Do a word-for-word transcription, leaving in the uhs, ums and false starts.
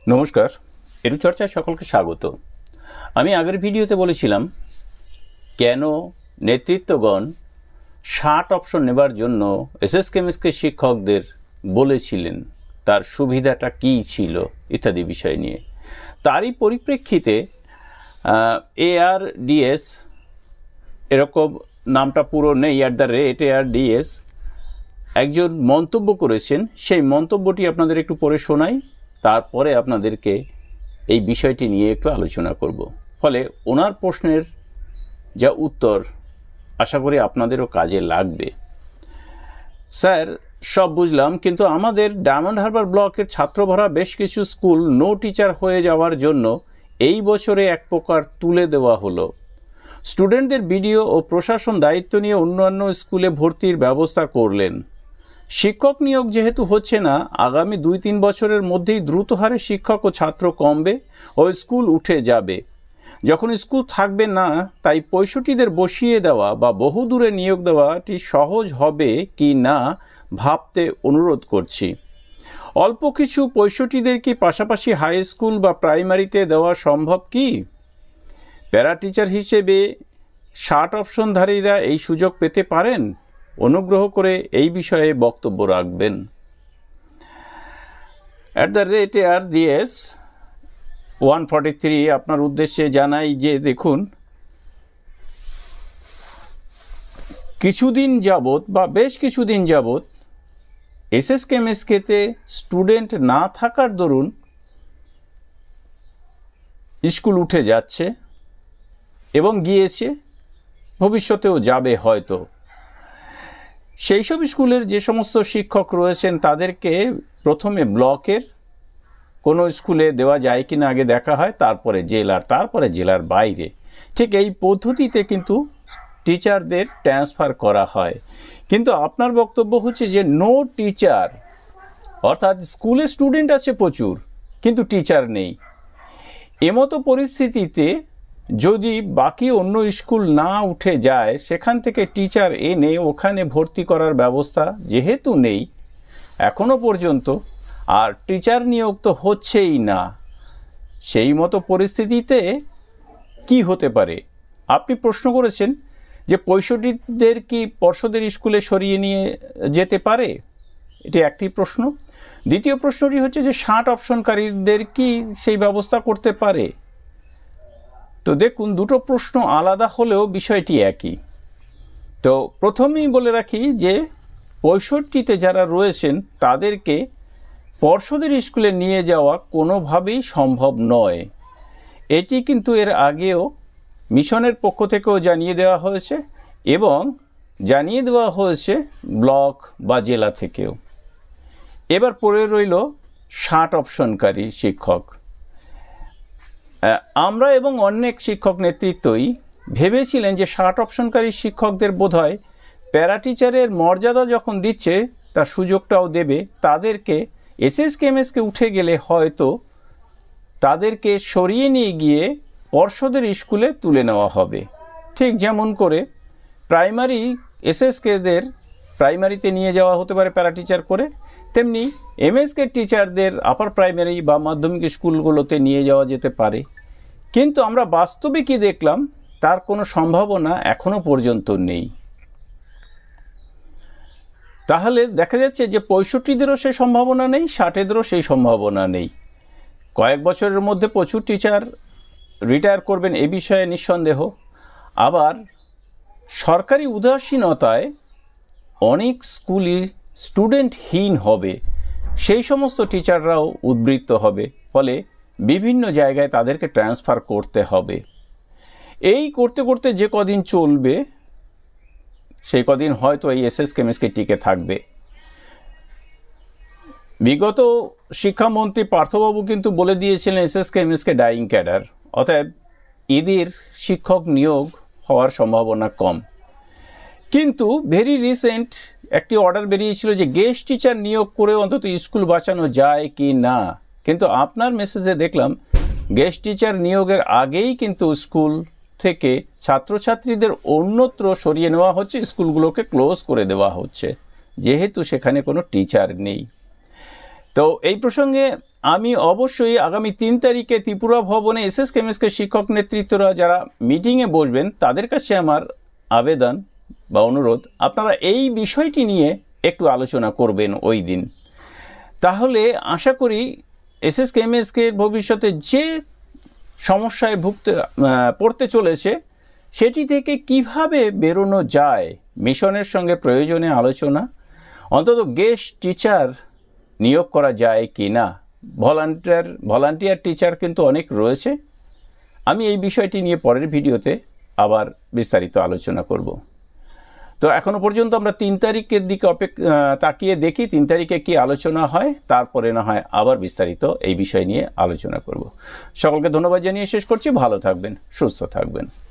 নমস্কার, এরু চর্চায় সকলকে স্বাগত। আমি আগের ভিডিওতে বলেছিলাম কেন নেতৃত্বগণ ষাট অপশন নেবার জন্য এসএস কেমিস্ট্রি শিক্ষকদের বলেছিলেন, তার সুবিধাটা কী ছিল ইত্যাদি বিষয় নিয়ে। তারই পরিপ্রেক্ষিতে এআরডিএস, এরকম নামটা পুরো নেই, অ্যাট দ্য রেট এআরডিএস একজন মন্তব্য করেছেন। সেই মন্তব্যটি আপনাদের একটু পড়ে শোনাই, তারপরে আপনাদেরকে এই বিষয়টি নিয়ে একটু আলোচনা করব। ফলে ওনার প্রশ্নের যা উত্তর আশা করি আপনাদেরও কাজে লাগবে। স্যার, সব বুঝলাম, কিন্তু আমাদের ডায়মন্ড হারবার ব্লকের ছাত্রভরা বেশ কিছু স্কুল নো টিচার হয়ে যাওয়ার জন্য এই বছরে এক প্রকার তুলে দেওয়া হলো। স্টুডেন্টদের বিডিও ও প্রশাসন দায়িত্ব নিয়ে অন্যান্য স্কুলে ভর্তির ব্যবস্থা করলেন। শিক্ষক নিয়োগ যেহেতু হচ্ছে না, আগামী দুই তিন বছরের মধ্যেই দ্রুত হারে শিক্ষক ও ছাত্র কমবে ও স্কুল উঠে যাবে। যখন স্কুল থাকবে না, তাই পঁয়ষট্টিদের বসিয়ে দেওয়া বা বহু দূরে নিয়োগ দেওয়াটি সহজ হবে কি না ভাবতে অনুরোধ করছি। অল্প কিছু পঁয়ষট্টিদের কি পাশাপাশি হাই স্কুল বা প্রাইমারিতে দেওয়া সম্ভব কি? প্যারা টিচার হিসেবে ষাট অপশনধারীরা এই সুযোগ পেতে পারেন? অনুগ্রহ করে এই বিষয়ে বক্তব্য রাখবেন। At the rate R GS one forty three আপনার উদ্দেশ্যে জানাই যে দেখুন, কিছুদিন যাবৎ বা বেশ কিছুদিন যাবৎ এসএস কেমিস্ট্রিতে স্টুডেন্ট না থাকার দরুন স্কুল উঠে যাচ্ছে এবং গিয়েছে, ভবিষ্যতেও যাবে হয়তো। সেই সব স্কুলের যে সমস্ত শিক্ষক রয়েছেন তাদেরকে প্রথমে ব্লকের কোনো স্কুলে দেওয়া যায় কিনা আগে দেখা হয়, তারপরে জেলার, তারপরে জেলার বাইরে। ঠিক এই পদ্ধতিতে কিন্তু টিচারদের ট্রান্সফার করা হয়। কিন্তু আপনার বক্তব্য হচ্ছে যে নো টিচার, অর্থাৎ স্কুলে স্টুডেন্ট আছে প্রচুর কিন্তু টিচার নেই। এমতো পরিস্থিতিতে যদি বাকি অন্য স্কুল না উঠে যায়, সেখান থেকে টিচার এনে ওখানে ভর্তি করার ব্যবস্থা যেহেতু নেই এখনো পর্যন্ত, আর টিচার নিয়োগ তো হচ্ছেই না, সেই মতো পরিস্থিতিতে কি হতে পারে? আপনি প্রশ্ন করেছেন যে পঁয়ষট্টিদের কি পর্ষদের স্কুলে সরিয়ে নিয়ে যেতে পারে, এটি একটি প্রশ্ন। দ্বিতীয় প্রশ্নটি হচ্ছে যে ষাট অপশনকারীদের কি সেই ব্যবস্থা করতে পারে? তো দেখুন, দুটো প্রশ্ন আলাদা হলেও বিষয়টি একই। তো প্রথমেই বলে রাখি যে পঁয়ষট্টিতে যারা রয়েছেন তাদেরকে পর্ষদের স্কুলে নিয়ে যাওয়া কোনোভাবেই সম্ভব নয়। এটি কিন্তু এর আগেও মিশনের পক্ষ থেকেও জানিয়ে দেওয়া হয়েছে এবং জানিয়ে দেওয়া হয়েছে ব্লক বা জেলা থেকেও। এবার পড়ে রইল ষাট অপশনকারী শিক্ষক। আমরা এবং অনেক শিক্ষক নেতৃত্বই ভেবেছিলেন যে ষাট অপশনকারী শিক্ষকদের বোধহয় প্যারা টিচারের মর্যাদা যখন দিচ্ছে তার সুযোগটাও দেবে। তাদেরকে এসএস কেমিস্ট্রি উঠে গেলে হয়তো তাদেরকে সরিয়ে নিয়ে গিয়ে পর্ষদের স্কুলে তুলে নেওয়া হবে। ঠিক যেমন করে প্রাইমারি এসএসকেদের প্রাইমারিতে নিয়ে যাওয়া হতে পারে প্যারা টিচার করে, তেমনি এমএসকে টিচারদের আপার প্রাইমারি বা মাধ্যমিক স্কুলগুলোতে নিয়ে যাওয়া যেতে পারে। কিন্তু আমরা বাস্তবে কি দেখলাম, তার কোনো সম্ভাবনা এখনো পর্যন্ত নেই। তাহলে দেখা যাচ্ছে যে পঁয়ষট্টিদেরও সেই সম্ভাবনা নেই, ষাটেদেরও সেই সম্ভাবনা নেই। কয়েক বছরের মধ্যে প্রচুর টিচার রিটায়ার করবেন এ বিষয়ে নিঃসন্দেহ। আবার সরকারি উদাসীনতায় অনেক স্কুলই স্টুডেন্টহীন হবে, সেই সমস্ত টিচাররাও উদ্বৃত্ত হবে। ফলে বিভিন্ন জায়গায় তাদেরকে ট্রান্সফার করতে হবে। এই করতে করতে যে কদিন চলবে সেই কদিন হয়তো এই এসএস কেমিস্ট্রি টিকে থাকবে। বিগত শিক্ষামন্ত্রী পার্থবাবু কিন্তু বলে দিয়েছিলেন এসএস কেমিস্ট্রি ডাইং ক্যাডার, অতএব এদের শিক্ষক নিয়োগ হওয়ার সম্ভাবনা কম। কিন্তু ভেরি রিসেন্ট একটি অর্ডার বেরিয়েছিল যে গেস্ট টিচার নিয়োগ করে অন্তত স্কুল বাঁচানো যায় কি না। কিন্তু আপনার মেসেজে দেখলাম গেস্ট টিচার নিয়োগের আগেই কিন্তু স্কুল থেকে ছাত্রছাত্রীদের অন্যত্র সরিয়ে নেওয়া হচ্ছে, স্কুলগুলোকে ক্লোজ করে দেওয়া হচ্ছে, যেহেতু সেখানে কোনো টিচার নেই। তো এই প্রসঙ্গে আমি অবশ্যই আগামী তিন তারিখে ত্রিপুরা ভবনে এস এস কেমএসকে শিক্ষক নেতৃত্বরা যারা মিটিংয়ে বসবেন তাদের কাছে আমার আবেদন বা অনুরোধ, আপনারা এই বিষয়টি নিয়ে একটু আলোচনা করবেন ওই দিন। তাহলে আশা করি এস এস কেমএসকে ভবিষ্যতে যে সমস্যায় ভুগতে পড়তে চলেছে সেটি থেকে কিভাবে বেরোনো যায়, মিশনের সঙ্গে প্রয়োজনে আলোচনা, অন্তত গেস্ট টিচার নিয়োগ করা যায় কি না, ভলান্টিয়ার ভলান্টিয়ার টিচার কিন্তু অনেক রয়েছে। আমি এই বিষয়টি নিয়ে পরের ভিডিওতে আবার বিস্তারিত আলোচনা করব। তো এখনো পর্যন্ত আমরা তিন তারিখের দিকে অপেক্ষা তাকিয়ে দেখি তিন তারিখে কি আলোচনা হয়, তারপরে না হয় আবার বিস্তারিত এই বিষয় নিয়ে আলোচনা করব। সকলকে ধন্যবাদ জানিয়ে শেষ করছি। ভালো থাকবেন, সুস্থ থাকবেন।